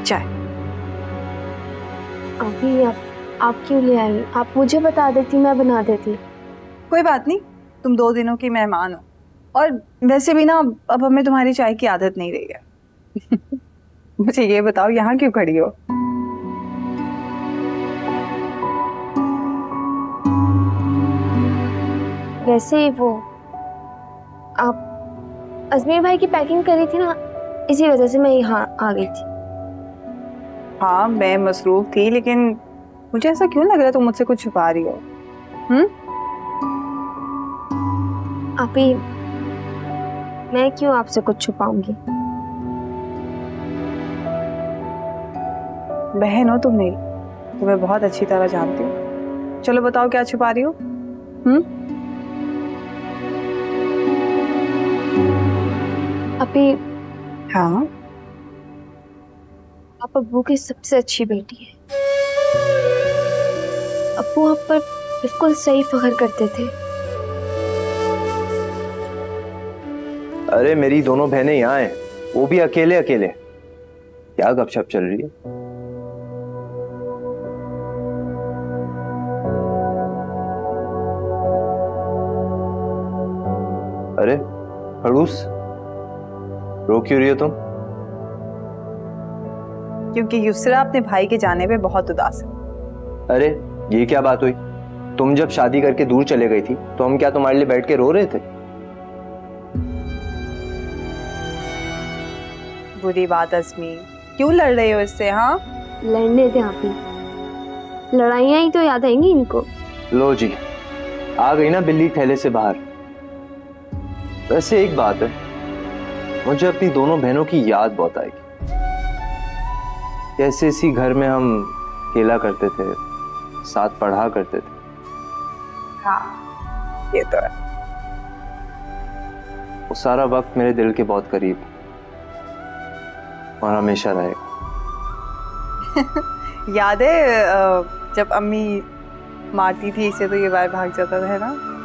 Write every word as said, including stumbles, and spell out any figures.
चाय। अभी आप आप क्यों ले आई? आप मुझे बता देती, मैं बना देती। कोई बात नहीं, तुम दो दिनों की मेहमान हो, और वैसे भी ना अब हमें तुम्हारी चाय की आदत नहीं रही है। मुझे ये बताओ, यहाँ क्यों खड़ी हो? वैसे ही वो आप अजमेर भाई की पैकिंग करी थी ना, इसी वजह से मैं यहाँ आ गई थी। हाँ मैं मसरूफ थी, लेकिन मुझे ऐसा क्यों लग रहा है तुम मुझसे कुछ छुपा रही हो? हम्म? आप ही, मैं क्यों आपसे कुछ छुपाऊंगी? बहन हो तुम मेरी, तुम्हें बहुत अच्छी तरह जानती हूँ। चलो बताओ क्या छुपा रही हो? हम्म? अभी हाँ, आप अब्बू की सबसे अच्छी बेटी है। अब्बू आप पर बिल्कुल सही फख्र करते थे। अरे मेरी दोनों बहनें यहाँ हैं, वो भी अकेले अकेले। क्या गपशप चल रही है? अरे खड़ूस, रो क्यों रही हो तुम? क्योंकि युसरा अपने भाई के जाने पे बहुत उदास है। अरे ये क्या बात हुई? तुम जब शादी करके दूर चले गई थी तो हम क्या तुम्हारे लिए बैठ के रो रहे थे? बुरी बात अजमी, क्यों लड़ रहे हो इससे? हाँ लड़ने दे आप ही, लड़ाइयाँ ही तो याद आएंगी इनको। लो जी, आ गई ना बिल्ली थैले से बाहर। वैसे एक बात है, मुझे अपनी दोनों बहनों की याद बहुत आएगी। कैसे इसी घर में हम खेला करते थे, साथ पढ़ा करते थे। हाँ ये तो है। वो सारा वक्त मेरे दिल के बहुत करीब और हमेशा रहेगा। याद है जब अम्मी मारती थी इसे तो ये बाहर भाग जाता था, है ना?